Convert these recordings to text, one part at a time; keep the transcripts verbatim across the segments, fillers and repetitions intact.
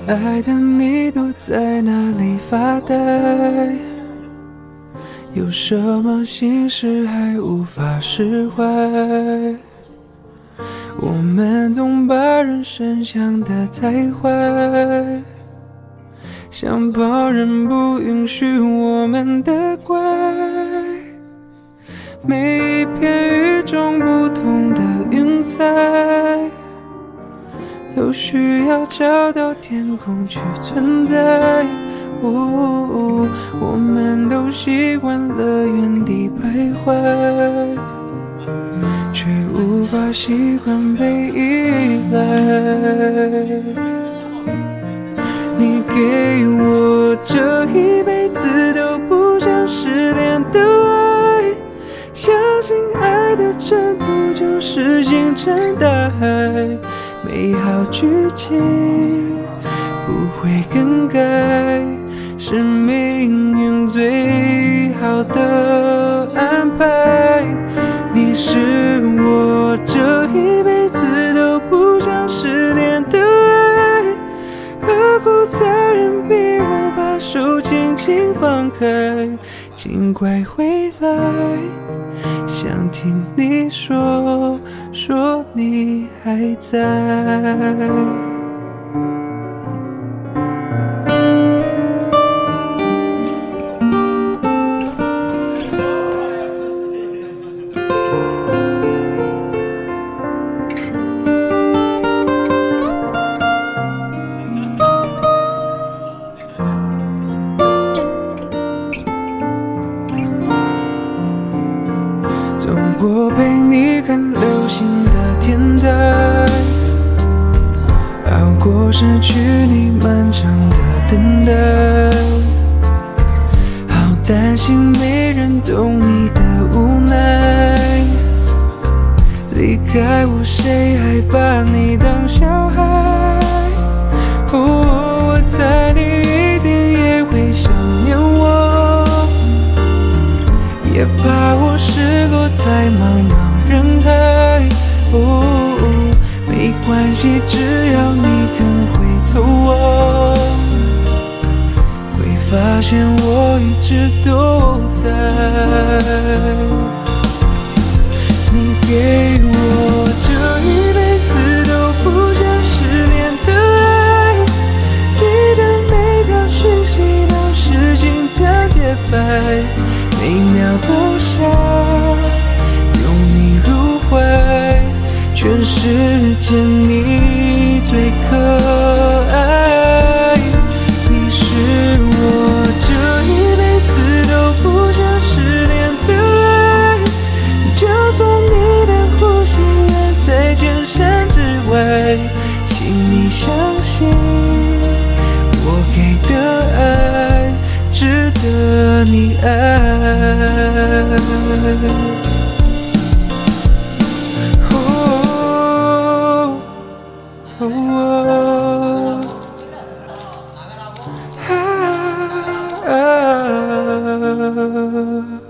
爱的你躲在哪里发呆？有什么心事还无法释怀？我们总把人生想得太坏，想旁人不允许我们的怪。每一片与众不同的云彩，都需要找到天空去存在。哦，我们都习惯了原地徘徊，却无法习惯被依赖。你给我这一辈子都不想失联的爱，相信爱的征途就是星辰大海，美好剧情不会更改，是命运最好的安排。你是我这一辈子都不想失联的爱，何苦残忍逼我把手轻轻放开？请快回来，想听你说说你还在。走过陪你看流星的天台，熬过失去你漫长的等待，好担心没人懂你的无奈。离开我，谁还把你当小孩？哦，我猜你一定也会想念我，也怕我失落在茫茫人海。哦，没关系，只要你肯回头望，会发现我一直都在。你给我这一辈子都不想失联的爱，你的每条讯息都是心跳节拍，每秒都想拥你入怀，全世界你最可爱。你是我这一辈子都不想失联的爱，就算你的呼吸也在千山之外，请你相信我给的爱值得你爱。哦哦哦啊啊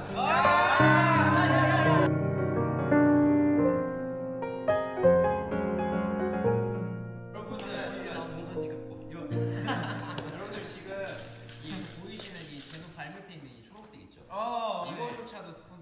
여러분들 지금 이 보이시는 이 제노 발매트 있는 이 초록색 있죠? 어, 이거조차도 스폰